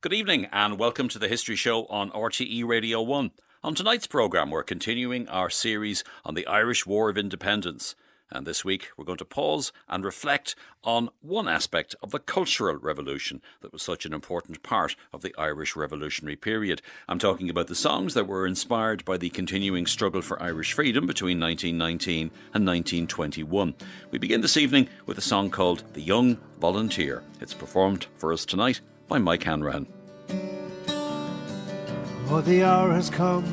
Good evening and welcome to the History Show on RTE Radio 1. On tonight's programme we're continuing our series on the Irish War of Independence. And this week we're going to pause and reflect on one aspect of the cultural revolution that was such an important part of the Irish revolutionary period. I'm talking about the songs that were inspired by the continuing struggle for Irish freedom between 1919 and 1921. We begin this evening with a song called The Young Volunteer. It's performed for us tonight by Mike Hanrahan. Oh, the hour has come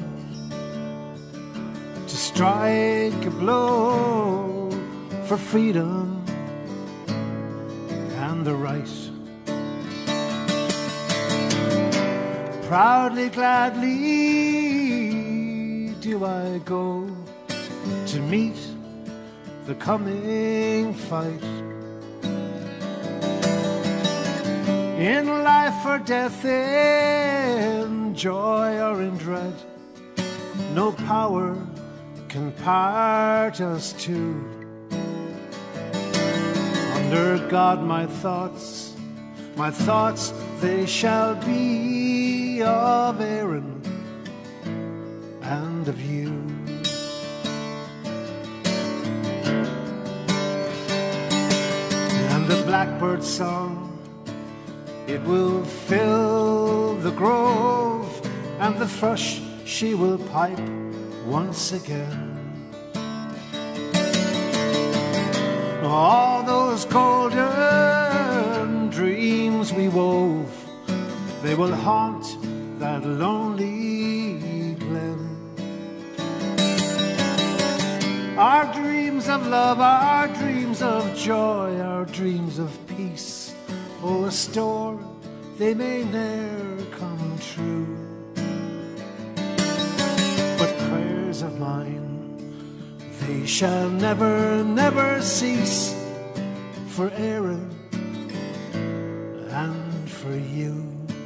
to strike a blow for freedom and the right. Proudly, gladly do I go to meet the coming fight. In life or death, in joy or in dread, no power can part us two. Under God my thoughts, they shall be of Aaron and of you. And the blackbird song, it will fill the grove, and the thrush, she will pipe once again. All those golden dreams we wove, they will haunt that lonely glen. Our dreams of love, our dreams of joy, our dreams of peace, oh, a store, they may ne'er come true. But prayers of mine, they shall never, never cease for Aaron and for you.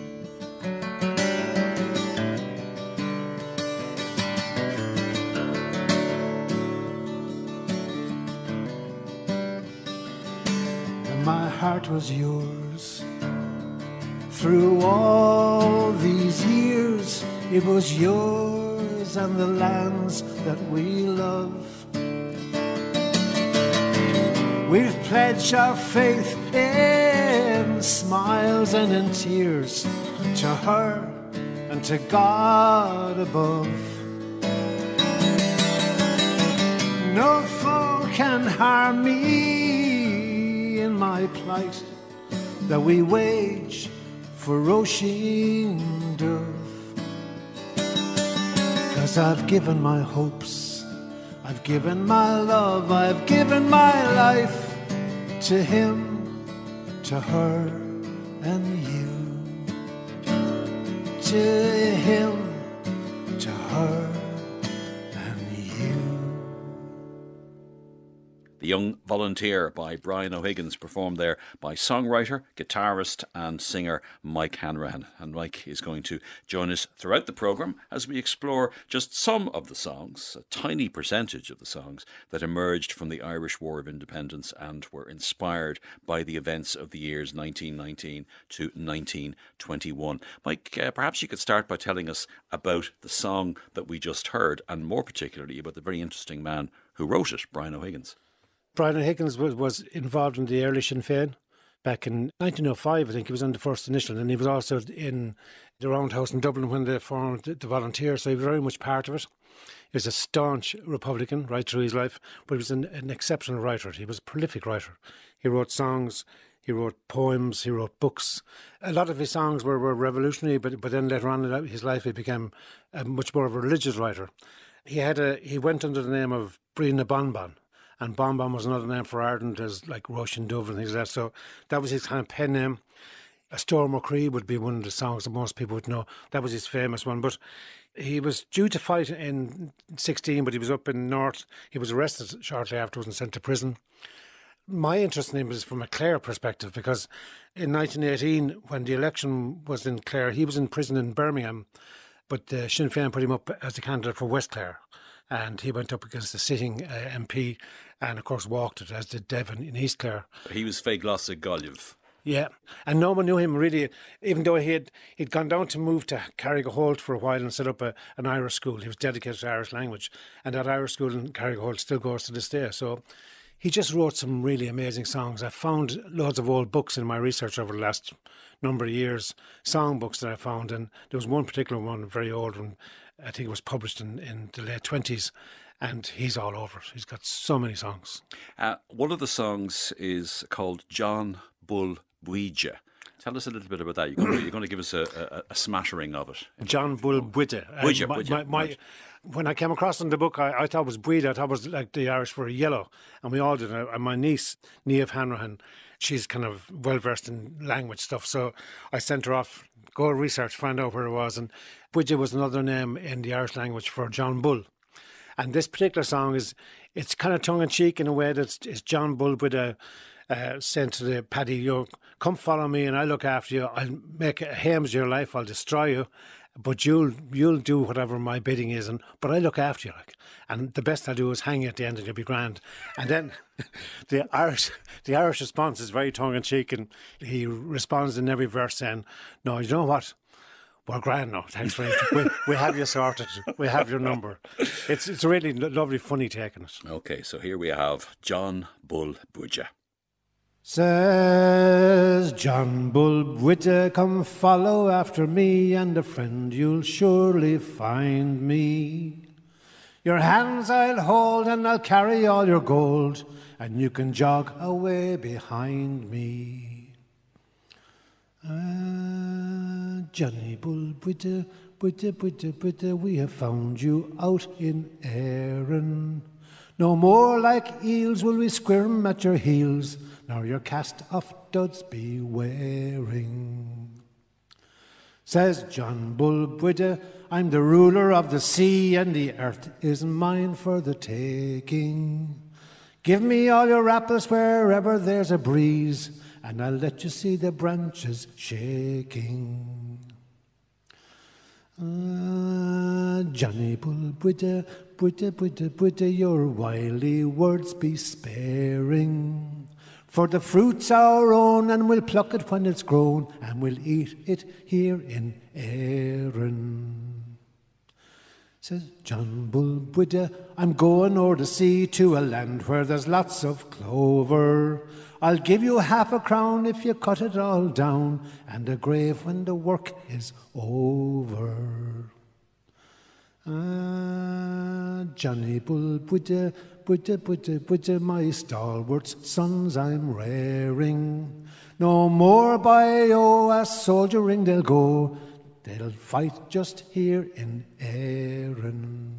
And my heart was yours through all these years. It was yours and the lands that we love. We've pledged our faith in smiles and in tears to her and to God above. No foe can harm me in my plight that we wage for ocean dove. 'Cause I've given my hopes, I've given my love, I've given my life to him, to her, and you. To him, to her, and you. The Young Volunteer by Brian O'Higgins, performed there by songwriter, guitarist and singer Mike Hanrahan. And Mike is going to join us throughout the programme as we explore just some of the songs, a tiny percentage of the songs that emerged from the Irish War of Independence and were inspired by the events of the years 1919 to 1921. Mike, perhaps you could start by telling us about the song that we just heard, and more particularly about the very interesting man who wrote it, Brian O'Higgins. Brian O'Higgins was involved in the early Sinn Féin back in 1905. I think he was on the first initial, and he was also in the Roundhouse in Dublin when they formed the Volunteers, so he was very much part of it. He was a staunch Republican right through his life, but he was an exceptional writer. He was a prolific writer. He wrote songs, he wrote poems, he wrote books. A lot of his songs were revolutionary, but then later on in his life he became much more of a religious writer. He went under the name of Brina Bonbon. And Bonbon was another name for Ireland, as like Russian Dove and things like that. So that was his kind of pen name. A Storm O'Cree would be one of the songs that most people would know. That was his famous one. But he was due to fight in 16, but he was up in North. He was arrested shortly afterwards and sent to prison. My interest in him was from a Clare perspective, because in 1918, when the election was in Clare, he was in prison in Birmingham, but Sinn Féin put him up as a candidate for West Clare. And he went up against the sitting MP and, of course, walked it, as did Devon in East Clare. He was Feiglas Golliv. Yeah, and no one knew him really, even though he'd gone down to move to Carrigaholt for a while and set up an Irish school. He was dedicated to Irish language, and that Irish school in Carrigaholt still goes to this day. So he just wrote some really amazing songs. I found loads of old books in my research over the last number of years, song books that I found, and there was one particular one, a very old one, I think it was published in the late 20s, and he's all over it. He's got so many songs. One of the songs is called John Bull Buija. Tell us a little bit about that. You're going to give us a smattering of it. John Bull Buida. Right. When I came across in the book, I thought it was Buida. I thought it was like the Irish for yellow. And we all did. And my niece, Niamh Hanrahan, she's kind of well versed in language stuff. So I sent her off, go research, find out where it was. And Buida was another name in the Irish language for John Bull. And this particular song it's kind of tongue-in-cheek in a way that it's John Bull Buida saying to the Paddy, you come follow me and I'll look after you. I'll make a hames of your life. I'll destroy you, but you'll do whatever my bidding is. But I look after you, like. And the best I'll do is hang you at the end, and you'll be grand. And then the Irish response is very tongue in cheek, and he responds in every verse saying, "No, you know what? We're grand now. Thanks for it. We have you sorted. We have your number." It's a really lovely, funny take on it. Okay, so here we have John Bull Buija. Says John Bull Buida, come follow after me, and a friend you'll surely find me. Your hands I'll hold, and I'll carry all your gold, and you can jog away behind me. Johnny Bull Buida, Buida, Buida, Buida, we have found you out in Erin. No more like eels will we squirm at your heels, nor your cast off duds be wearing. Says John Bull Buida, I'm the ruler of the sea, and the earth is mine for the taking. Give me all your apples wherever there's a breeze, and I'll let you see the branches shaking. Johnny Bull Buida, Buida, Buida, Buida, your wily words be sparing. For the fruit's our own, and we'll pluck it when it's grown, and we'll eat it here in Erin. Says John Bull Buida, I'm going o'er the sea to a land where there's lots of clover. I'll give you half a crown if you cut it all down, and a grave when the work is over. Johnny Bull Buida, Buida, Buida, Buida, my stalwart sons I'm rearing. No more by a soldiering they'll go, they'll fight just here in Erin.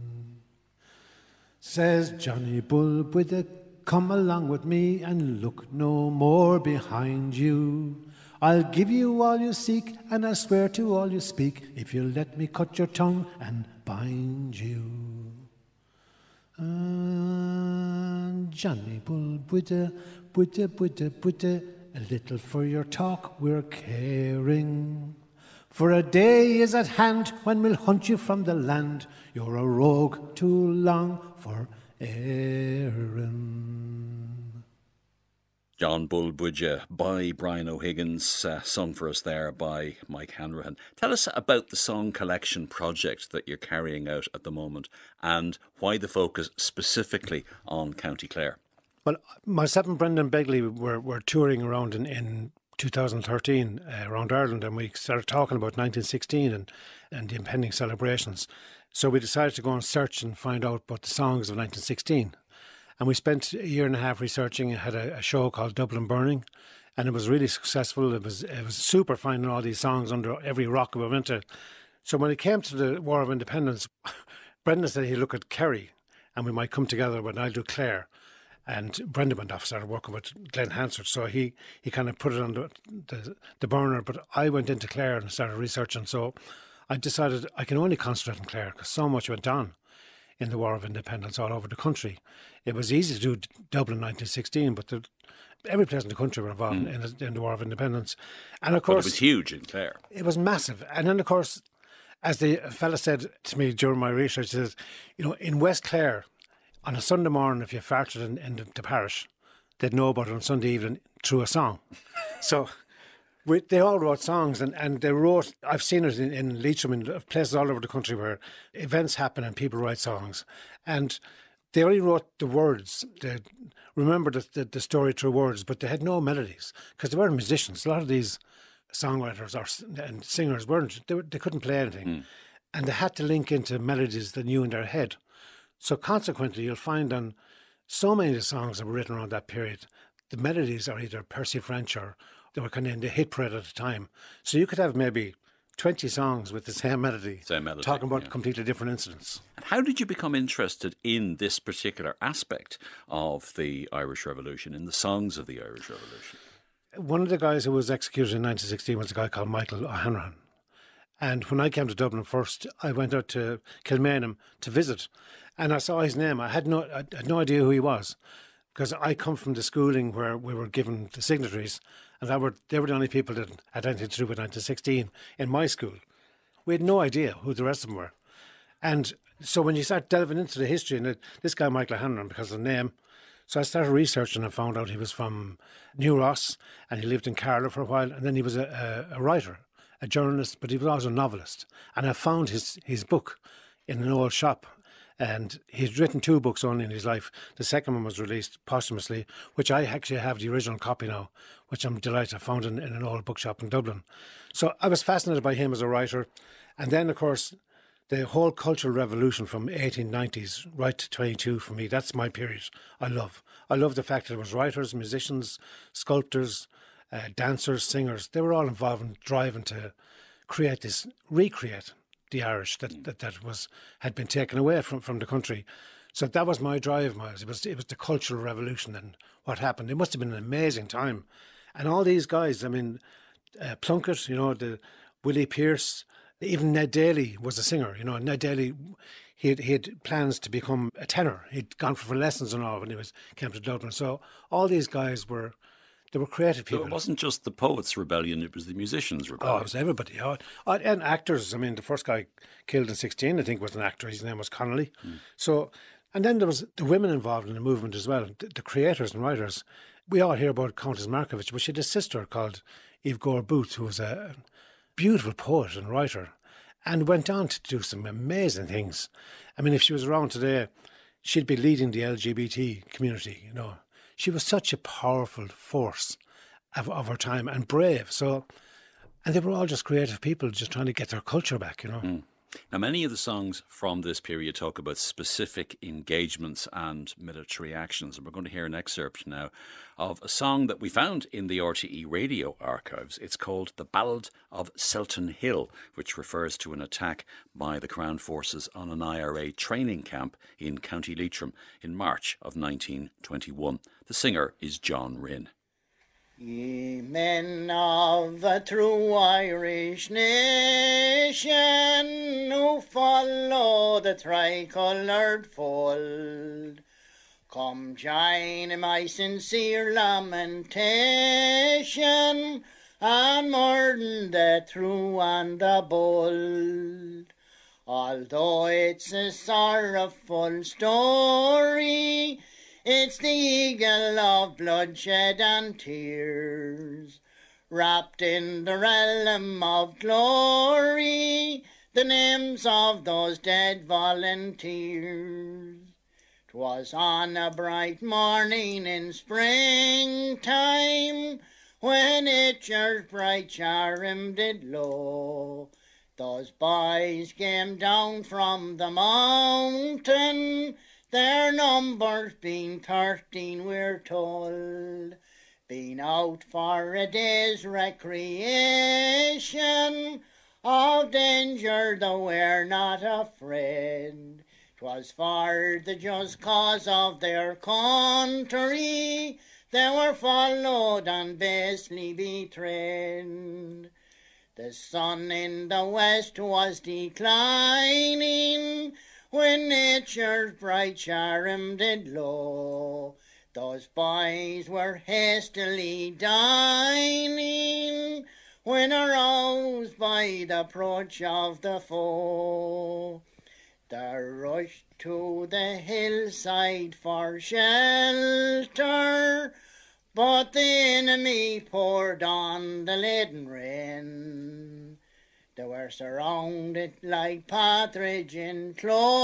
Says Johnny Bull Buida, come along with me and look no more behind you. I'll give you all you seek, and I swear to all you speak, if you'll let me cut your tongue and bind you. Johnny Bull Buida, Buida, Buida, Buida, a little for your talk we're caring. For a day is at hand when we'll hunt you from the land. You're a rogue too long for Erin. John Bull Buija by Brian O'Higgins, sung for us there by Mike Hanrahan. Tell us about the song collection project that you're carrying out at the moment, and why the focus specifically on County Clare. Well, myself and Brendan Begley were touring around in 2013 around Ireland, and we started talking about 1916 and the impending celebrations. So we decided to go and search and find out about the songs of 1916. And we spent a year and a half researching and had a show called Dublin Burning, and it was really successful. It was super finding all these songs under every rock we went to. So when it came to the War of Independence, Brendan said he'd look at Kerry and we might come together, but I'll do Clare. And Brendan went off, started working with Glenn Hansard, so he kind of put it on the burner. But I went into Clare and started researching. So I decided I can only concentrate on Clare because so much went on in the War of Independence all over the country. It was easy to do Dublin 1916, but every place in the country were involved in the War of Independence. And of course, but it was huge in Clare. It was massive. And then, of course, as the fella said to me during my research, he says, in West Clare, on a Sunday morning, if you farted in the parish, they'd know about it on Sunday evening through a song. So They all wrote songs, and they wrote. I've seen it in Leitrim, in places all over the country where events happen and people write songs, and they only wrote the words. They remember the story through words, but they had no melodies because they weren't musicians. A lot of these songwriters and singers weren't. They couldn't play anything, and they had to link into melodies they knew in their head. So consequently, you'll find on so many of the songs that were written around that period, the melodies are either Percy French or they were kind of in the hit parade at the time. So you could have maybe 20 songs with the same melody, talking about completely different incidents. And how did you become interested in this particular aspect of the Irish Revolution, in the songs of the Irish Revolution? One of the guys who was executed in 1916 was a guy called Michael O'Hanrahan. And when I came to Dublin first, I went out to Kilmainham to visit. And I saw his name. I had no idea who he was, because I come from the schooling where we were given the signatories, and they were the only people that had anything to do with 1916 in my school. We had no idea who the rest of them were. And so when you start delving into the history, and this guy Michael Hanlon, because of the name, so I started researching and found out he was from New Ross, and he lived in Carlow for a while, and then he was a writer, a journalist, but he was also a novelist. And I found his book in an old shop. And he's written 2 books only in his life. The second one was released posthumously, which I actually have the original copy now, which I'm delighted I found in an old bookshop in Dublin. So I was fascinated by him as a writer. And then, of course, the whole cultural revolution from 1890s right to 22 for me, that's my period I love. I love the fact that there was writers, musicians, sculptors, dancers, singers. They were all involved in driving to recreate the Irish that had been taken away from the country. So that was my drive, Myles. It was the cultural revolution and what happened. It must have been an amazing time. And all these guys, I mean, Plunkett, the Willie Pearce, even Ned Daly was a singer. Ned Daly, he had plans to become a tenor. He'd gone for lessons and all when he came to Dublin. So all these guys were creative people. So it wasn't just the poets' rebellion, it was the musicians' rebellion. Oh, it was everybody. And actors. I mean, the first guy killed in 16, I think, was an actor. His name was Connolly. So, and then there was the women involved in the movement as well, the creators and writers. We all hear about Countess Markievicz, but she had a sister called Eve Gore Booth, who was a beautiful poet and writer, and went on to do some amazing things. I mean, if she was around today, she'd be leading the LGBT community, She was such a powerful force of her time and brave. So, and they were all just creative people just trying to get their culture back, Now, many of the songs from this period talk about specific engagements and military actions. And we're going to hear an excerpt now of a song that we found in the RTE radio archives. It's called The Ballad of Selton Hill, which refers to an attack by the Crown Forces on an IRA training camp in County Leitrim in March of 1921. The singer is John Rynne. Ye men of the true Irish nation, who follow the tricoloured fold, come join in my sincere lamentation, and mourn the true and the bold. Although it's a sorrowful story, it's the eagle of bloodshed and tears, wrapped in the realm of glory, the names of those dead volunteers. 'Twas on a bright morning in springtime, when Itcher's bright charm did low, those boys came down from the mountain, their numbers being 13, we're told, been out for a day's recreation, of danger though we're not afraid. 'Twas for the just cause of their country, they were followed and basely betrayed. The sun in the west was declining, when nature's bright charm did low, those boys were hastily dining, when aroused by the approach of the foe. They rushed to the hillside for shelter, but the enemy poured on the leaden rain. They were surrounded like partridge in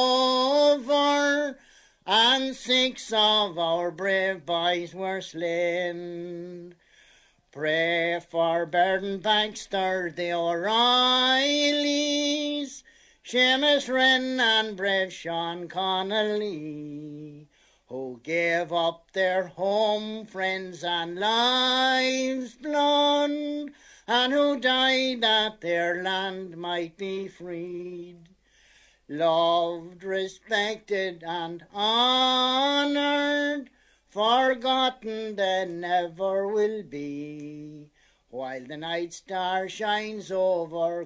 clover, and 6 of our brave boys were slain. Pray for Burden Baxter, the O'Reillys, Seamus Wren and brave Sean Connolly, who gave up their home, friends and lives blood, and who died that their land might be freed. Loved, respected and honoured, forgotten they never will be, while the night star shines over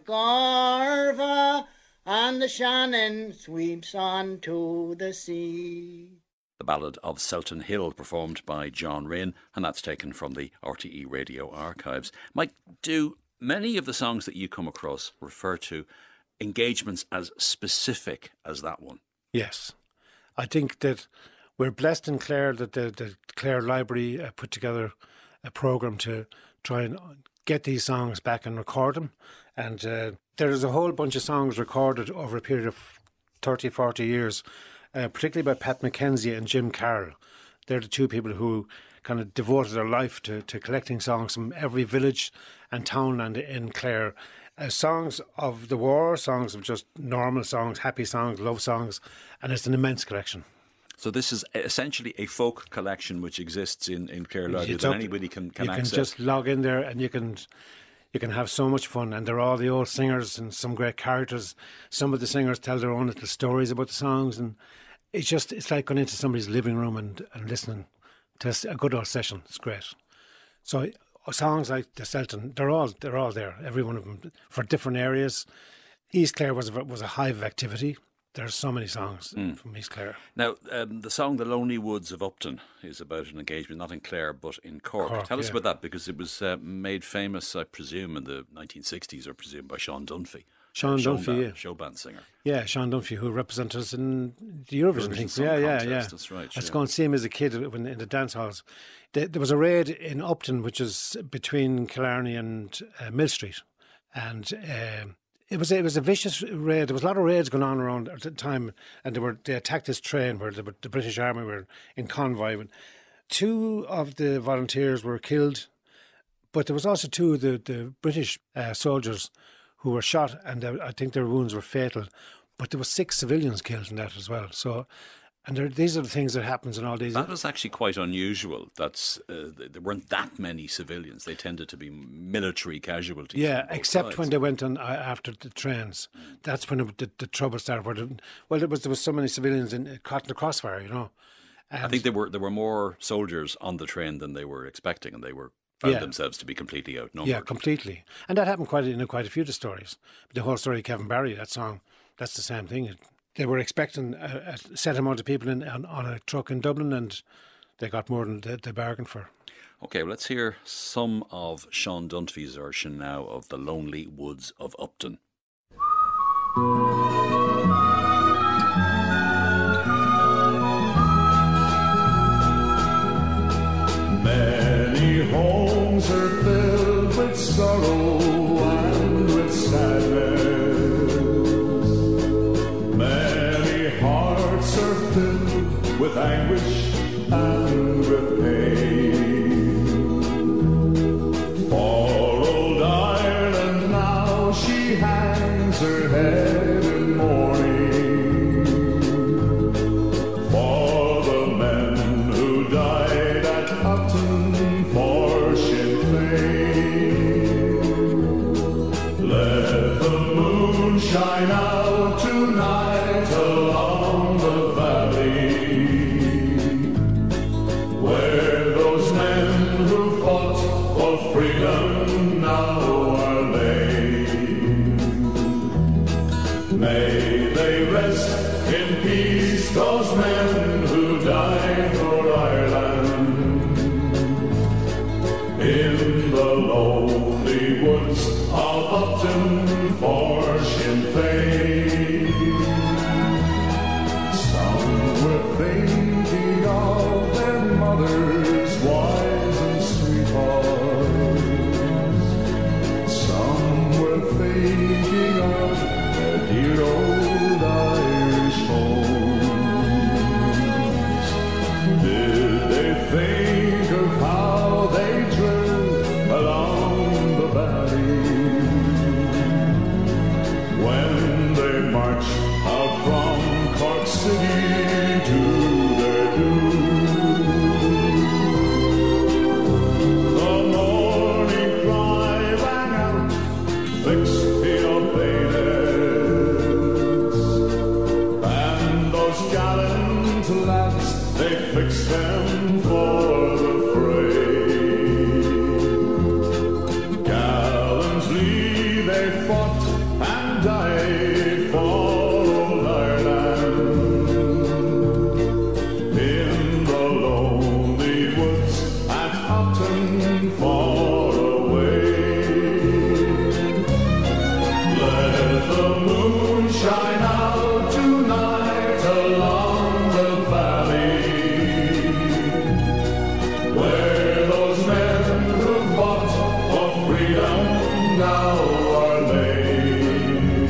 Garva and the Shannon sweeps on to the sea. The Ballad of Selton Hill, performed by John Rynne, and that's taken from the RTE Radio archives. Mike, do many of the songs that you come across refer to engagements as specific as that one? Yes. I think that we're blessed in Clare that the Clare Library put together a programme to try and get these songs back and record them. And there's a whole bunch of songs recorded over a period of 30, 40 years, particularly by Pat McKenzie and Jim Carroll. They're the two people who kind of devoted their life to collecting songs from every village and townland in Clare. Songs of the war, songs of just normal songs, happy songs, love songs, and it's an immense collection. So this is essentially a folk collection which exists in Clare Library that anybody can access. You can just log in there and you can have so much fun. And they're all the old singers and some great characters. Some of the singers tell their own little stories about the songs, and it's like going into somebody's living room and listening to a good old session. It's great. So songs like the Selton, they're all there, every one of them, for different areas. East Clare was a hive of activity. There's so many songs from East Clare. Now, the song The Lonely Woods of Upton is about an engagement, not in Clare, but in Cork. Tell us about that, because it was made famous, I presume, in the 1960s, or presumed by Sean Dunphy. Sean Dunphy, show band singer. Yeah, Sean Dunphy, who represented us in the Eurovision thing. Yeah. That's right. I was going to see him as a kid in the dance halls. There was a raid in Upton, which is between Killarney and Mill Street, and it was a vicious raid. There was a lot of raids going on around at the time, and they attacked this train where the British Army were in convoy. And 2 of the volunteers were killed, but there was also 2 of the British soldiers who were shot, and I think their wounds were fatal. But there were 6 civilians killed in that as well. So, and these are the things that happens in all these. That was actually quite unusual. There weren't that many civilians. They tended to be military casualties. Yeah, except sides. When they went on after the trains. That's when the trouble started. There was so many civilians caught in the crossfire, you know. And I think there were more soldiers on the train than they were expecting, and they found themselves to be completely outnumbered. Yeah, completely. And that happened in quite a few of the stories. The whole story of Kevin Barry, that song, that's the same thing. They were expecting a set amount of people on a truck in Dublin, and they got more than they bargained for. OK, well, let's hear some of Sean Dunphy's version now of The Lonely Woods of Upton. Many homes are filled with sorrow and with sadness. With anguish and with pain. For old Ireland now she hangs her head in mourning, for the men who died at Upton for Sinn Féin. Let the moon shine out tonight along the valley, freedom now are laid. May they rest in peace, those men who died for Ireland, in the lonely woods of Upton for Sinn Féin. Some were thinking of their mothers, wives and near old Irish homes. Did they think of how they drilled along the valley when they marched out from Cork City to their doom? The morning cry rang out, fix your bayonets, and those gallant lads, they fixed them for the fray. Gallantly they fought and died for old Ireland in the lonely woods at Upton far away. Let the moon shine out tonight along the valley where those men who fought for freedom now are laid.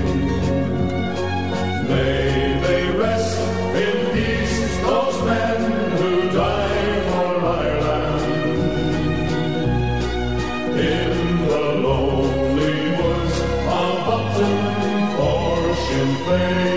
May they rest in peace, those men who died for Ireland in the lonely woods of Upton for Sinn Féin.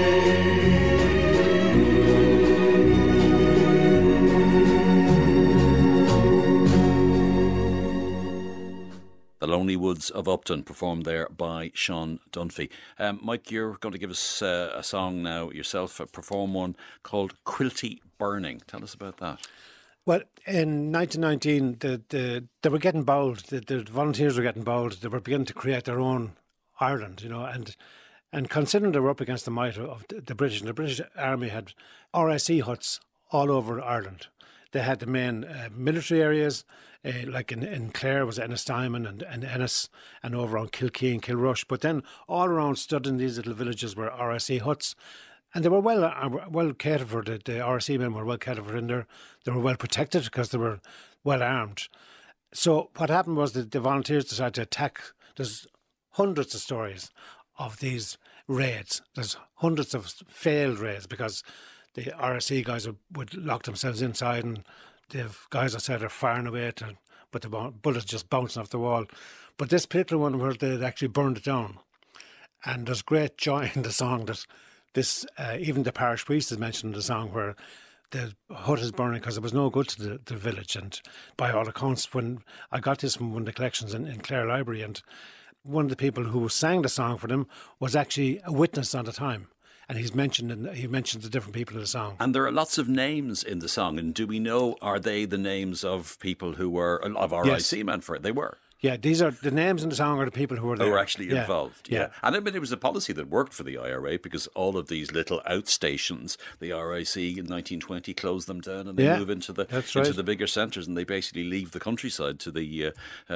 The Lonely Woods of Upton, performed there by Sean Dunphy. Mike, you're going to give us a song now yourself, perform one called Quilty Burning. Tell us about that. Well, in 1919, they were getting bold. The volunteers were getting bold. They were beginning to create their own Ireland, you know, and considering they were up against the might of the British, and the British Army had RSE huts all over Ireland. They had the main military areas, like in Clare was Ennistimon and Ennis, and over on Kilkee and Kilrush. But then all around stood in these little villages were RSE huts. And they were well catered for. The RSE men were well catered for in there. They were well protected because they were well armed. So what happened was that the volunteers decided to attack. There's hundreds of stories of these raids. There's hundreds of failed raids because the RSE guys would lock themselves inside, and the guys outside are firing away, but the bullets just bouncing off the wall. But this particular one where they actually burned it down. And there's great joy in the song that this, even the parish priest is mentioned in the song, where the hut is burning because it was no good to the village. And by all accounts, when I got this from one of the collections in Clare Library, and one of the people who sang the song for them was actually a witness on the time. And he mentions the different people in the song. And there are lots of names in the song. And do we know, are they the names of people who were, of RIC men for it? They were. Yeah, these are the names in the song are the people who were there. Who were actually involved. Yeah. And I mean, it was a policy that worked for the IRA because all of these little outstations, the RIC in 1920 closed them down, and they move into the bigger centres, and they basically leave the countryside to the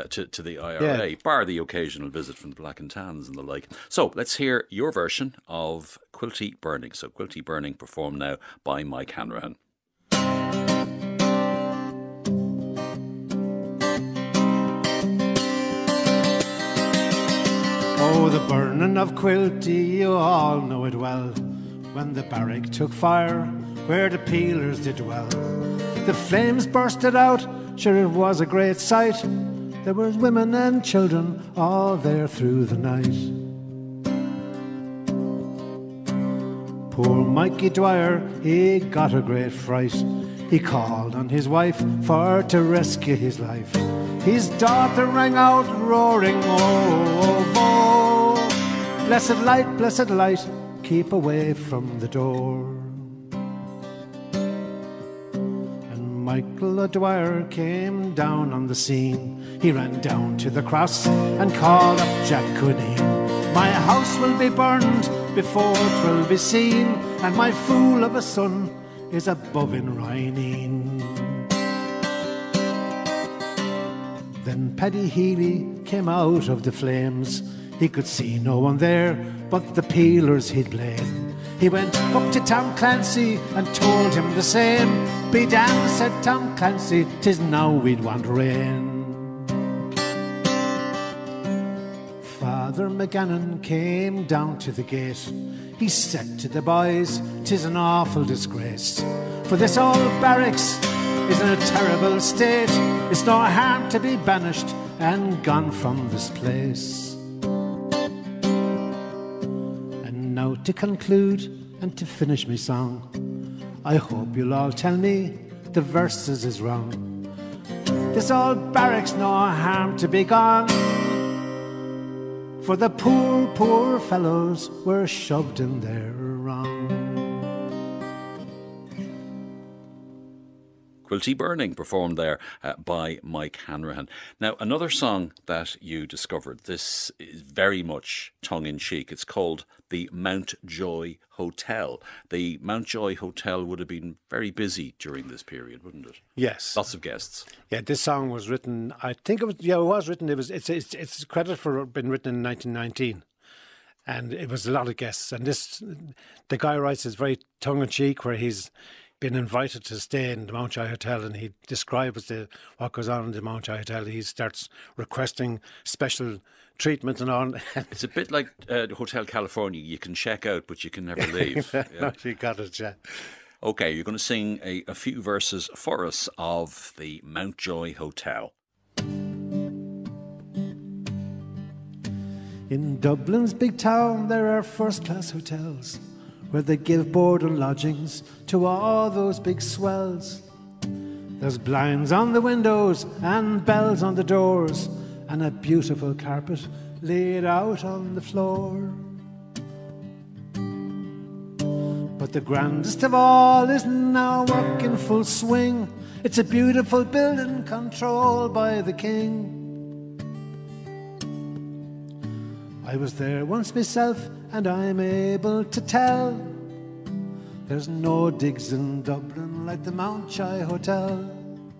IRA, bar the occasional visit from the Black and Tans and the like. So let's hear your version of Quilty Burning. So Quilty Burning, performed now by Mike Hanrahan. Oh, the burning of Quilty, you all know it well. When the barrack took fire, where the peelers did dwell, the flames bursted out, sure it was a great sight. There was women and children all there through the night. Poor Mikey Dwyer, he got a great fright. He called on his wife for to rescue his life. His daughter rang out roaring, oh, oh, oh, blessed light, keep away from the door. And Michael O'Dwyer came down on the scene. He ran down to the cross and called up Jack Cuneen. My house will be burned before 'twill be seen, and my fool of a son is above in Rhineen. Then Paddy Healy came out of the flames. He could see no one there but the peelers he'd blame. He went up to Tom Clancy and told him the same. Be damned, said Tom Clancy, 'tis now we'd want rain. Father McGannon came down to the gate. He said to the boys, "'Tis an awful disgrace, for this old barracks is in a terrible state. It's no harm to be banished and gone from this place." And now to conclude and to finish me song, I hope you'll all tell me the verses is wrong. This old barracks no harm to be gone, for the poor, poor fellows were shoved in there wrong. Quilty Burning performed there by Mike Hanrahan. Now, another song that you discovered, this is very much tongue-in-cheek. It's called the Mountjoy Hotel. The Mountjoy Hotel would have been very busy during this period, wouldn't it? Yes. Lots of guests. Yeah, this song was written, I think it was, yeah, it was written, it's credit for being written in 1919. And it was a lot of guests. And the guy writes is very tongue-in-cheek, where he's been invited to stay in the Mountjoy Hotel, and he describes what goes on in the Mountjoy Hotel. He starts requesting special treatment and all. It's a bit like Hotel California. You can check out, but you can never leave. No, you got it, yeah. Okay, you're going to sing a few verses for us of the Mountjoy Hotel. In Dublin's big town there are first-class hotels, where they give board and lodgings to all those big swells. There's blinds on the windows and bells on the doors, and a beautiful carpet laid out on the floor. But the grandest of all is now work in full swing. It's a beautiful building controlled by the king. I was there once myself, and I'm able to tell there's no digs in Dublin like the Mountjoy Hotel.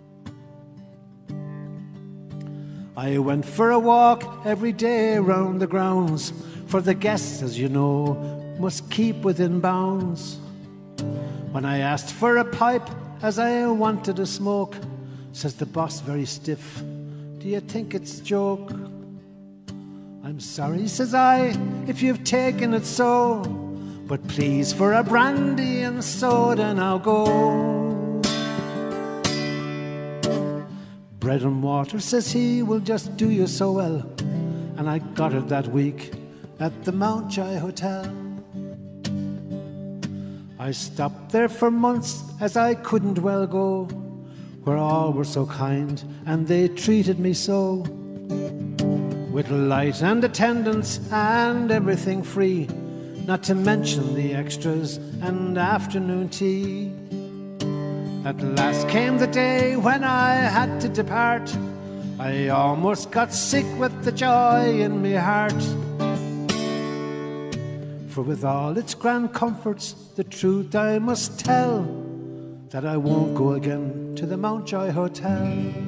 I went for a walk every day round the grounds, for the guests, as you know, must keep within bounds. When I asked for a pipe, as I wanted a smoke, says the boss very stiff, "Do you think it's a joke?" "I'm sorry," says I, "if you've taken it so, but please for a brandy and soda now go." "Bread and water," says he, "will just do you so well." And I got it that week at the Mountjoy Hotel. I stopped there for months as I couldn't well go, where all were so kind and they treated me so, with light and attendance and everything free, not to mention the extras and afternoon tea. At last came the day when I had to depart. I almost got sick with the joy in me heart. For with all its grand comforts, the truth I must tell, that I won't go again to the Mountjoy Hotel.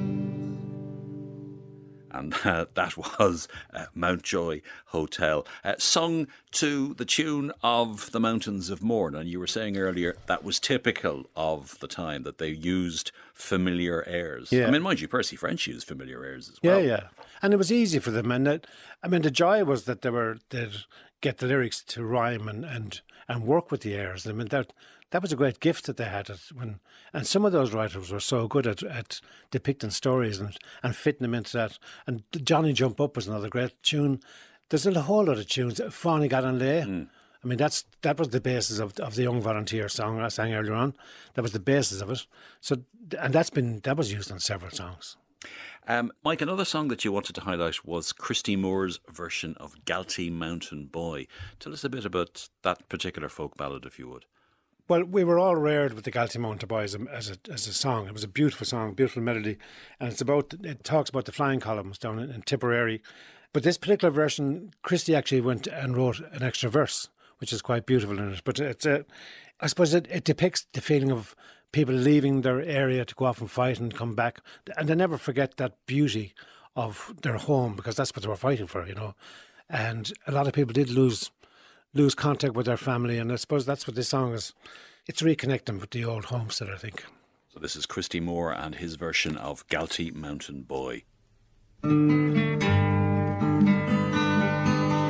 And that was Mountjoy Hotel, sung to the tune of The Mountains of Mourne. And you were saying earlier that was typical of the time, that they used familiar airs. Yeah. I mean, mind you, Percy French used familiar airs as well. Yeah. And it was easy for them. And the joy was that they'd get the lyrics to rhyme and work with the airs. I mean, that was a great gift that they had. And some of those writers were so good at depicting stories and fitting them into that. And Johnny Jump Up was another great tune. There's a whole lot of tunes. Fáinne Gadan Lé. I mean, that was the basis of the Young Volunteer song I sang earlier on. That was the basis of it. So, and that was used on several songs. Mike, another song that you wanted to highlight was Christy Moore's version of Galtee Mountain Boy. Tell us a bit about that particular folk ballad, if you would. Well, we were all reared with the Galtee Mountain Boy as a song. It was a beautiful song, beautiful melody, and it talks about the flying columns down in Tipperary. But this particular version, Christy actually went and wrote an extra verse, which is quite beautiful in it. But I suppose it depicts the feeling of people leaving their area to go off and fight and come back, and they never forget that beauty of their home, because that's what they were fighting for, you know. And a lot of people did lose contact with their family, and I suppose that's what this song is. It's reconnecting with the old homestead, I think. So this is Christy Moore and his version of Galtee Mountain Boy.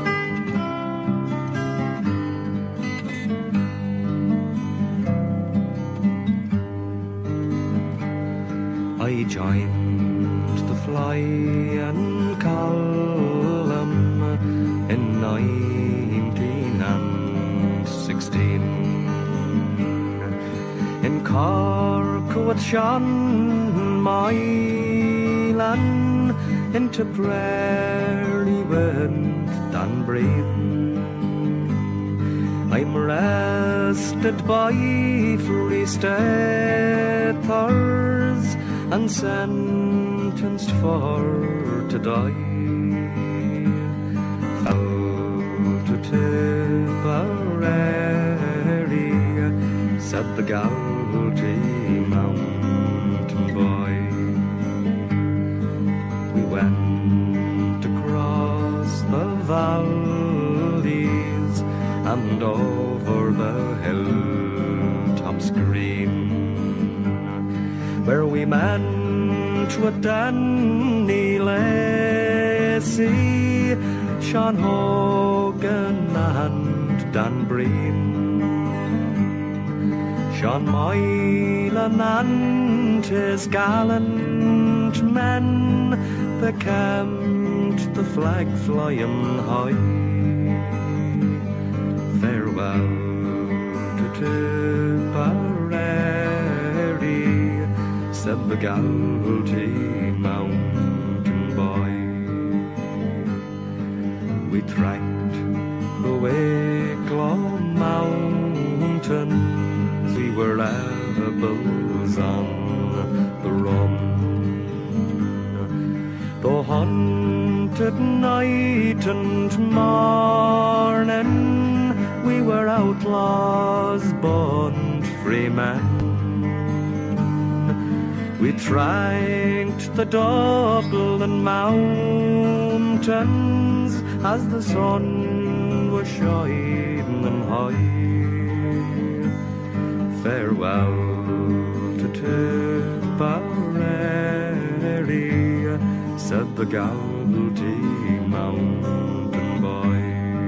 joined the flying column in 1916. In Cork with Sean Myles, into Prairie went Dan Breathe. I'm arrested by Free Staters and sentenced for to die. Fell to Tipperary, said the gouty mountain boy. We went across the valleys and over the hilltops green, where we met with Danny Lacy, Sean Hogan and Dan Breen. Sean Moylan and his gallant men, they kept the flag flying high. Farewell to Tipperary, said the gouty mountain boy. We tracked the Wicklow mountains, we were rebels on the run. Though hunted night and morning, we were outlaws, bond free men. We tracked the Dublin mountains as the sun was shining high. Farewell to Tipperary, said the gouty mountain boy.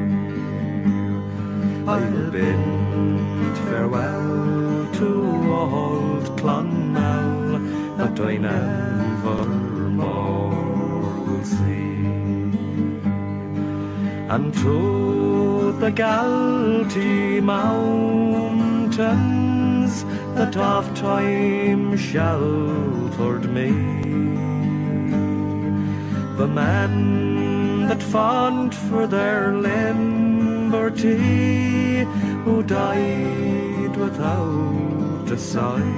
I'll bid farewell to old Clonmel that I never more will see, and to the gouty mountains that oft time sheltered me. The men that fought for their liberty, who died without a sigh,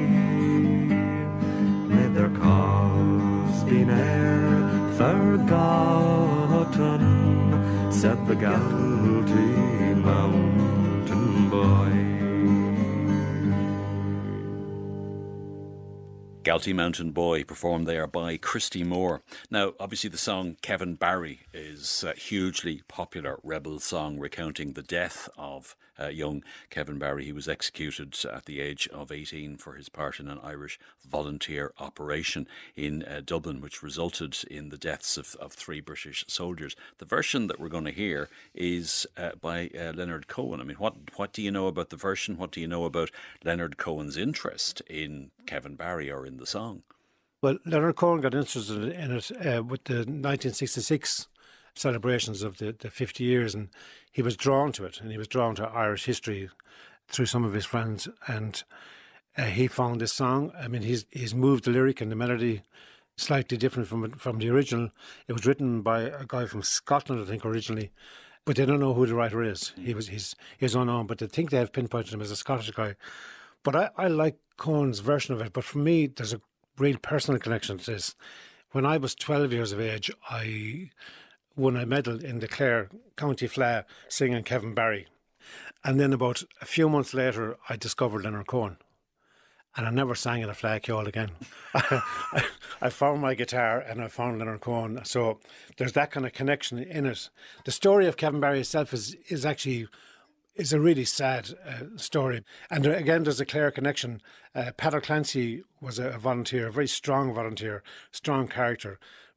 may their cause be ne'er forgotten, said the gouty mountain boy. Galty Mountain Boy, performed there by Christy Moore. Now, obviously the song Kevin Barry is a hugely popular rebel song recounting the death of young Kevin Barry. He was executed at the age of 18 for his part in an Irish volunteer operation in Dublin, which resulted in the deaths of 3 British soldiers. The version that we're going to hear is by Leonard Cohen. I mean, what do you know about the version? What do you know about Leonard Cohen's interest in Kevin Barry or in the song? Well, Leonard Cohen got interested in it with the 1966 celebrations of the 50 years, and he was drawn to it, and he was drawn to Irish history through some of his friends, and he found this song. I mean, he's moved the lyric and the melody slightly different from the original. It was written by a guy from Scotland, I think, originally, but they don't know who the writer is. He's unknown, but they think they have pinpointed him as a Scottish guy. But I like Cohen's version of it. But for me, there's a real personal connection to this. When I was 12 years of age, I won a medal in the Clare County Fleadh singing Kevin Barry. And then about a few months later, I discovered Leonard Cohen. And I never sang in a Fleadh Ceol again. I found my guitar and I found Leonard Cohen. So there's that kind of connection in it. The story of Kevin Barry itself is actually a really sad story. And again, there's a clear connection. Pat O'Clancy was a volunteer, a very strong volunteer, strong character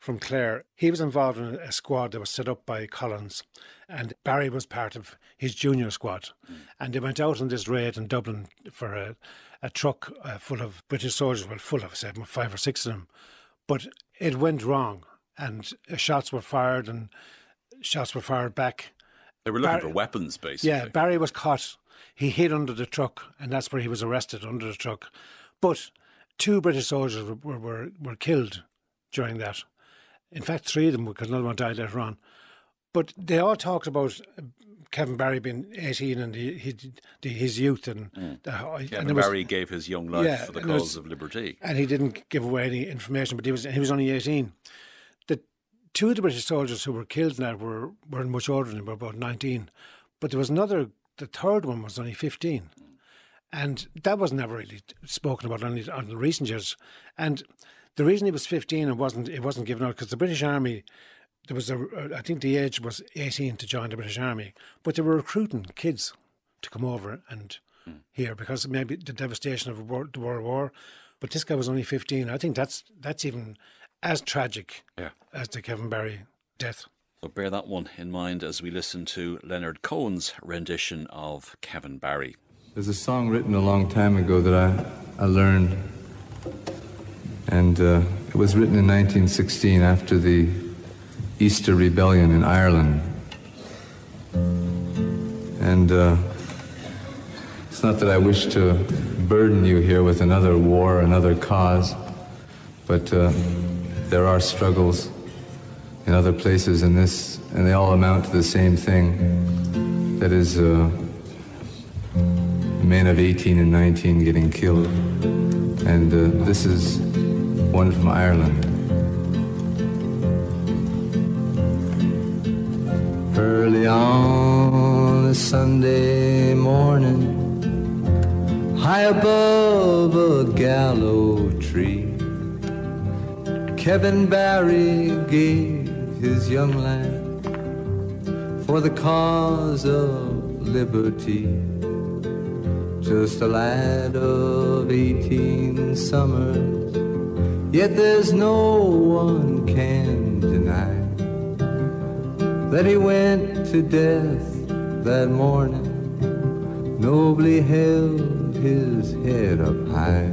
from Clare. He was involved in a squad that was set up by Collins, and Barry was part of his junior squad. And they went out on this raid in Dublin for a truck full of British soldiers, well, full of, say, 5 or 6 of them. But it went wrong, and shots were fired, and shots were fired back. They were looking for weapons, basically. Yeah, Barry was caught. He hid under the truck, and that's where he was arrested, under the truck. But 2 British soldiers were killed during that. In fact, 3 of them, because another one died later on. But they all talked about Kevin Barry being 18 and his youth. And Kevin Barry gave his young life for the cause of liberty. And he didn't give away any information, but he was only 18. The 2 of the British soldiers who were killed now weren't much older than him, were about 19. But there was another, the third one was only 15. And that was never really spoken about only in the recent years. And the reason he was 15 and it wasn't given out, because the British Army, there was I think the age was 18 to join the British Army, but they were recruiting kids to come over and here because maybe the devastation of the World War. But this guy was only 15. I think that's even as tragic as the Kevin Barry death. So bear that one in mind as we listen to Leonard Cohen's rendition of Kevin Barry. There's a song written a long time ago that I learned, and it was written in 1916 after the Easter Rebellion in Ireland. And it's not that I wish to burden you here with another war, another cause, but there are struggles in other places in this, and they all amount to the same thing. That is, men of 18 and 19 getting killed. And this is one from Ireland. Early on a Sunday morning, high above a gallows tree, Kevin Barry gave his young life for the cause of liberty. Just a lad of 18 summers, yet there's no one can deny that he went to death that morning, nobly held his head up high.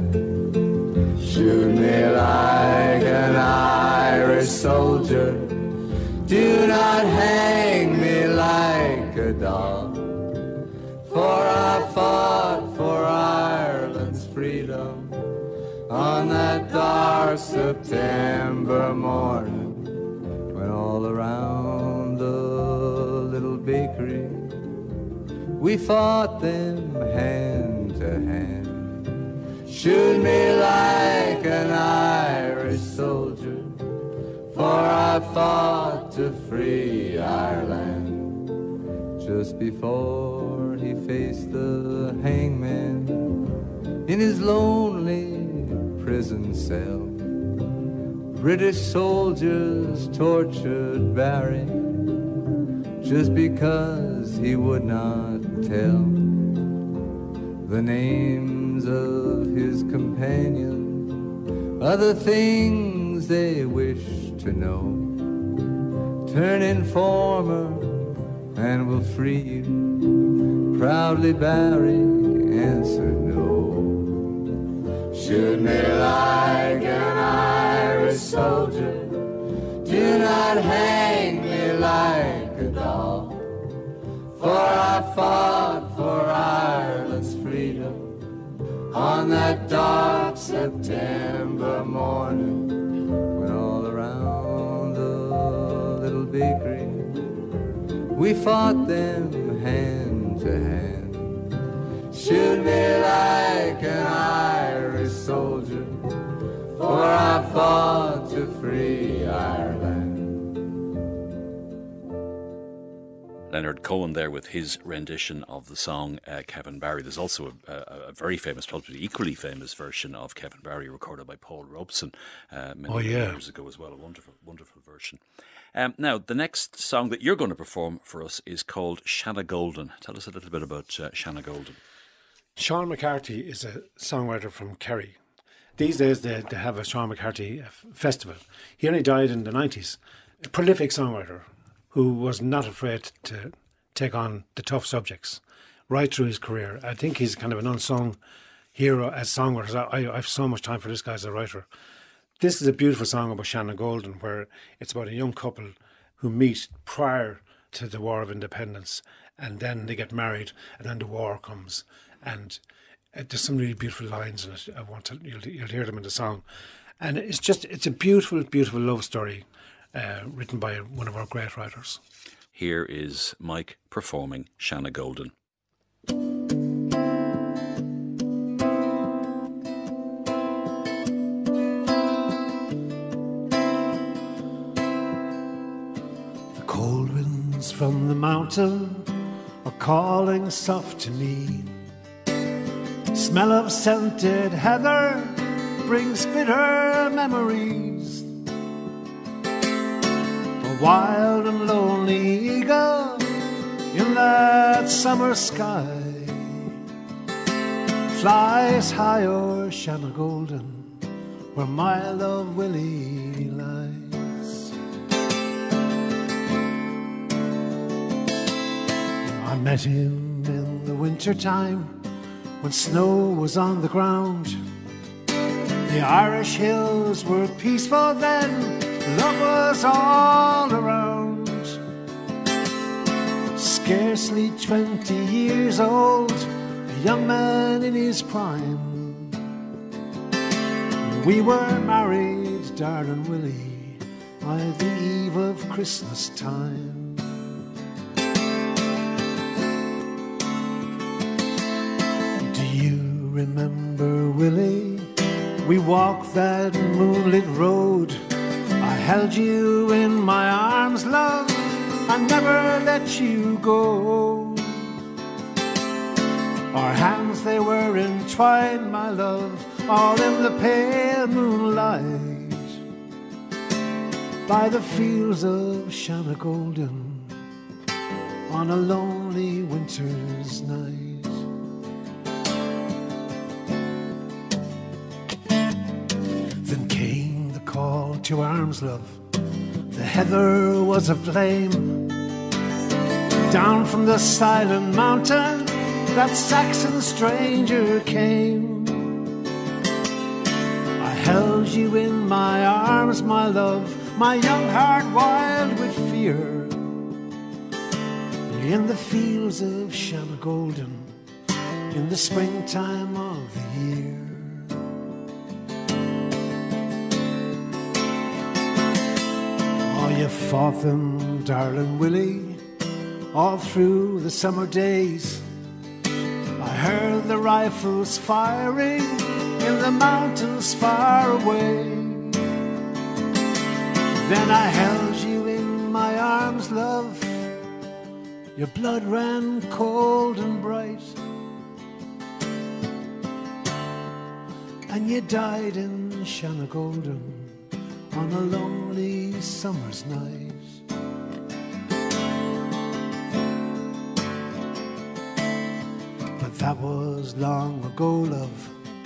Shoot me like an Irish soldier, do not hang me like a dog, for I fought for Ireland's freedom on that dark September morning, when all around the little bakery we fought them hand to hand. Shoot me like an Irish soldier, for I fought to free Ireland. Just before he faced the hangman in his lonely prison cell, British soldiers tortured Barry just because he would not tell the names of his companions, other things they wished to know. Turn informer and we'll free you. Proudly Barry answered no. Shoot me like an Irish soldier, do not hang me like a dog, for I fought for Ireland's freedom on that dark September morning, when all around the little bakery we fought them hand to hand. Shoot me like an Irish soldier, for I fought to free Ireland. Leonard Cohen there with his rendition of the song Kevin Barry. There's also a very famous, probably equally famous version of Kevin Barry recorded by Paul Robeson many years ago as well. A wonderful, wonderful version. Now, the next song that you're going to perform for us is called Shanna Golden. Tell us a little bit about Shanna Golden. Sean McCarthy is a songwriter from Kerry. These days they have a Sean McCarthy festival. He only died in the 90s. A prolific songwriter who was not afraid to take on the tough subjects right through his career. I think he's kind of an unsung hero as songwriters. I have so much time for this guy as a writer. This is a beautiful song about Shannon Golden, where it's about a young couple who meet prior to the War of Independence, and then they get married, and then the war comes. And there's some really beautiful lines in it. You'll hear them in the song. And it's a beautiful, beautiful love story written by one of our great writers. Here is Mike performing Shanna Golden. The cold winds from the mountain are calling soft to me. Smell of scented heather brings bitter memories. A wild and lonely eagle in that summer sky flies high o'er Shanna Golden, where my love Willie lies. I met him in the winter time when snow was on the ground. The Irish hills were peaceful then, love was all around. Scarcely 20 years old, a young man in his prime. We were married, darling Willie, by the eve of Christmas time. Do you remember, Willie? We walked that moonlit road. I held you in my arms, love, I never let you go. Our hands, they were entwined, my love, all in the pale moonlight, by the fields of Shanna Golden, on a lonely winter's night. Then came the call to arms, love. The heather was aflame. Down from the silent mountain that Saxon stranger came. I held you in my arms, my love, my young heart wild with fear, in the fields of Shanna Golden, in the springtime of the year. Oh, you fought them, darling Willie, all through the summer days. I heard the rifles firing in the mountains far away. Then I held you in my arms, love. Your blood ran cold and bright, and you died in Shanna Golden on a lonely summer's night. But that was long ago, love.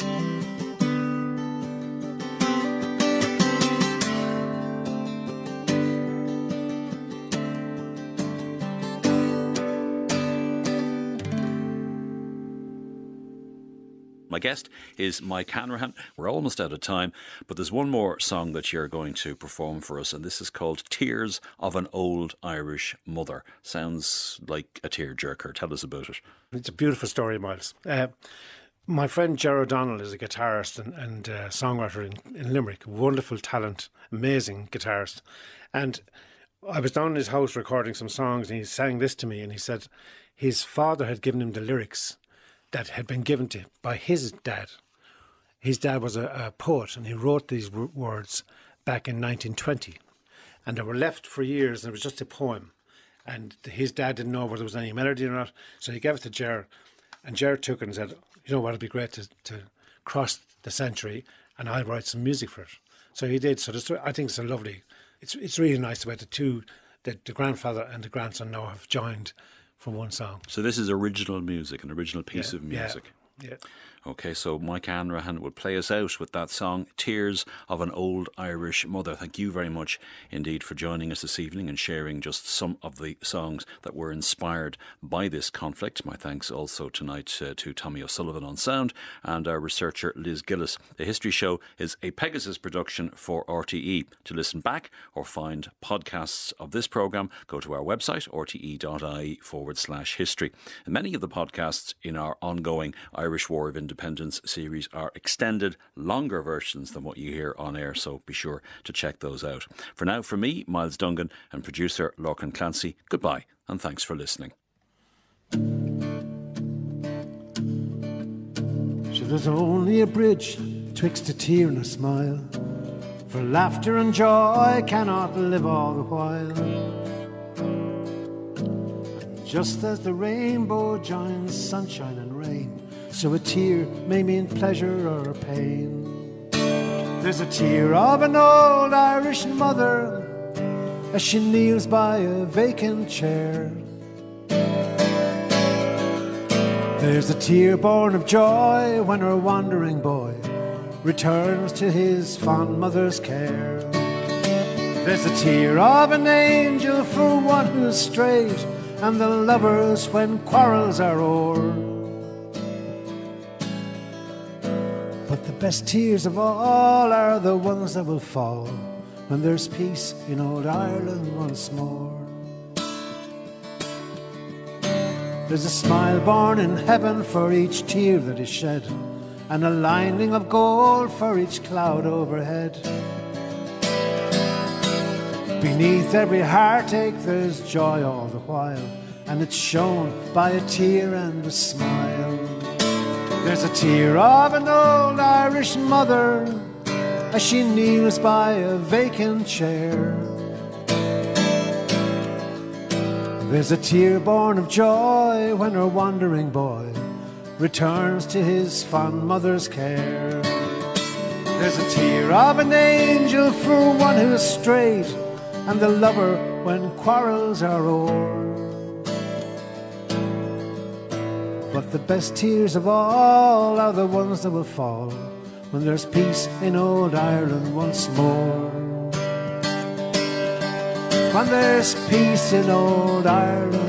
My guest is Mike Hanrahan. We're almost out of time, but there's one more song that you're going to perform for us, and this is called Tears of an Old Irish Mother. Sounds like a tearjerker. Tell us about it. It's a beautiful story, Myles. My friend Ger O'Donnell is a guitarist and songwriter in Limerick. Wonderful talent, amazing guitarist. And I was down in his house recording some songs, and he sang this to me, and he said his father had given him the lyrics that had been given to him by his dad. His dad was a poet, and he wrote these words back in 1920. And they were left for years, and it was just a poem. And his dad didn't know whether there was any melody or not, so he gave it to Ger. And Ger took it and said, you know what, it'd be great to cross the century, and I'll write some music for it. So he did. So I think it's a lovely, it's really nice the way the grandfather and the grandson now have joined from one song. So this is original music, an original piece of music. Yeah. Okay, so Mike Hanrahan will play us out with that song, Tears of an Old Irish Mother. Thank you very much indeed for joining us this evening and sharing just some of the songs that were inspired by this conflict. My thanks also tonight to Tommy O'Sullivan on sound and our researcher Liz Gillis. The History Show is a Pegasus production for RTE. To listen back or find podcasts of this programme, go to our website, rte.ie/history. And many of the podcasts in our ongoing Irish War of Independence series are extended, longer versions than what you hear on air, so be sure to check those out. For now, from me, Myles Dungan, and producer Lorcan Clancy, goodbye and thanks for listening. So there's only a bridge twixt a tear and a smile, for laughter and joy cannot live all the while. Just as the rainbow joins sunshine and rain, so a tear may mean pleasure or pain. There's a tear of an old Irish mother as she kneels by a vacant chair. There's a tear born of joy when her wandering boy returns to his fond mother's care. There's a tear of an angel for one who's strayed, and the lovers when quarrels are o'er. But the best tears of all are the ones that will fall when there's peace in old Ireland once more. There's a smile born in heaven for each tear that is shed, and a lining of gold for each cloud overhead. Beneath every heartache there's joy all the while, and it's shown by a tear and a smile. There's a tear of an old Irish mother as she kneels by a vacant chair. There's a tear born of joy when her wandering boy returns to his fond mother's care. There's a tear of an angel for one who has strayed, and the lover when quarrels are o'er. But the best tears of all are the ones that will fall when there's peace in old Ireland once more. When there's peace in old Ireland